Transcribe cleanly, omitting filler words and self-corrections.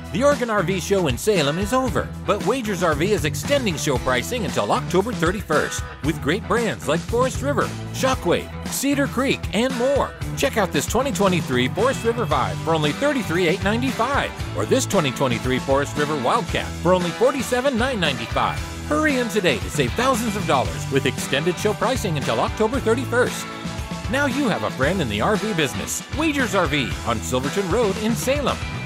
The Oregon RV Show in Salem is over, but Wagers RV is extending show pricing until October 31st with great brands like Forest River, Shockwave, Cedar Creek, and more. Check out this 2023 Forest River Vibe for only $33,895 or this 2023 Forest River Wildcat for only $47,995. Hurry in today to save thousands of dollars with extended show pricing until October 31st. Now you have a friend in the RV business. Wagers RV on Silverton Road in Salem.